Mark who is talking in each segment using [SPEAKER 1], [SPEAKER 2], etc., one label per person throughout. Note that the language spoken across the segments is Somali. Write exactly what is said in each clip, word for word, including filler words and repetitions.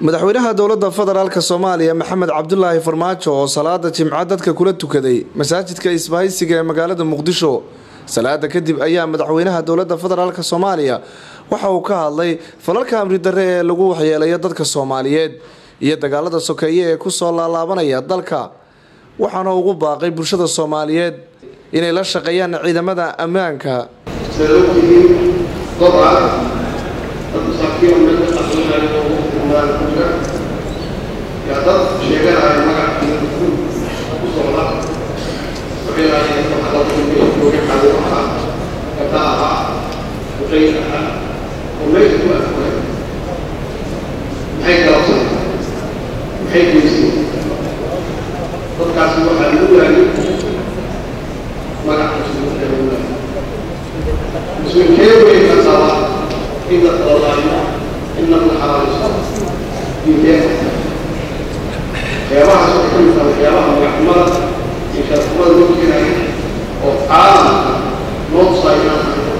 [SPEAKER 1] madaxweynaha dowladda federaalka Soomaaliya Maxamed Cabdullaahi Farmaajo oo salaada Jimcaha dadka kula tukaday masaajidka Isbaahaysiga ee magaalada Muqdisho salaada kadib ayaa madaxweynaha dowladda federaalka Soomaaliya waxa uu ka hadlay falalka amri darre ee lagu waxyeelay dadka Soomaaliyeed iyo dagaalada sokeeye ee ku soo laalaabanaya dalka waxaana ugu baaqay bulshada Soomaaliyeed inay la shaqeeyaan ciidamada ammaanka
[SPEAKER 2] يا ضد شيئا على المقع في الدخول وصولا وحيلا يكون حضر في الدخول حضورها كتاها وغيرها وليس هو أفضل محيط رأسه محيط يسير تذكر سوى الأولى مقع مسلم الأولى مسلم كيف يتصوى إن الله إن الله يصوى يبيع waxyaalaha soo xulka waxyaalaha maxkamada iyo shaqada loo keenay oo caalam loo saayna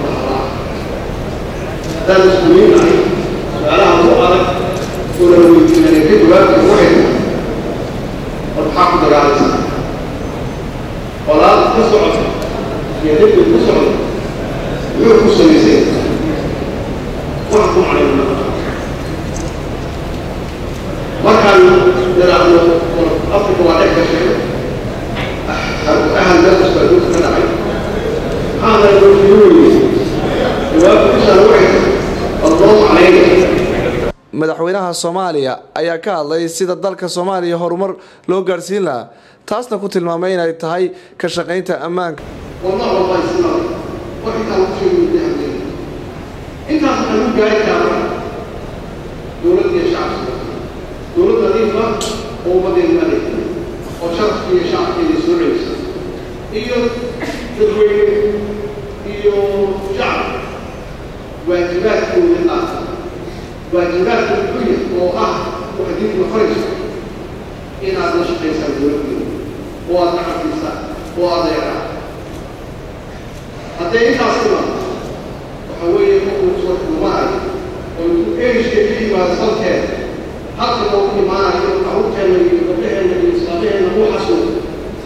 [SPEAKER 2] dad iskuulin ay su'aalaha loo adag oo la weydiinay ka jawaabta waxay waxa ku dagaalaysa walaal ka socod iyo dib ku socod wuxuu ku sameeyay wax ku macna markaan daraadno afku waa dhex gashay ahan dad isku ka dhacay hada loo fiiriyay jawaabtu shan waxay Allah alayhi
[SPEAKER 1] madaxweynaha Soomaaliya ayaa ka hadlay sida dalka Soomaaliya horumar loo gaarsiin lahaa taasna ku tilmaamay inay tahay ka shaqeynta ammaanka
[SPEAKER 2] wallahi wallahi islam waxa uu sheegay inta uu gaari karo dawladda shacabka دولة نظيفة ومدينة الملك وشرف في شعب في سوريا إيو تدوين إيو شعب واجبات كل الآخر واجبات كلية وأهل وحديث مخرج إن هذا الشيء يسمى دولة وأضع الإنسان وأضع الرعب حتى إنت أصلا وحوية مقوم صوت المعي ويقول إيش يجي ما صلت حتى لو في معنا يقول كان يقبلها النبي صلى الله عليه وسلم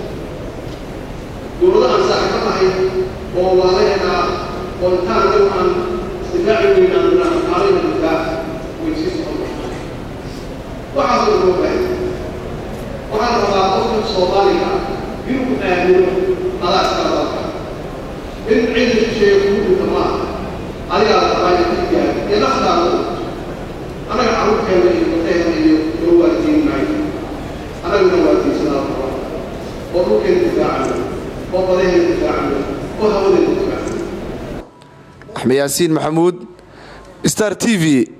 [SPEAKER 2] يقول أن ساحقها ووالينا وانتهى له عن استداع من أن علينا الدفاع ويسيس الله وحصل الربع وعلى رغبات الصومالية يمكن أن على أسكار من عند الشيء يقول تمام على الرغبات التجارة يدخل أنا أعرف كيف يقول هو الدين معي أنا من هو الدين سلام الله وروك الدفاع عنه وضله الدفاع عنه وهو الدفاع عنه
[SPEAKER 1] أحمد ياسين محمود ستار تي في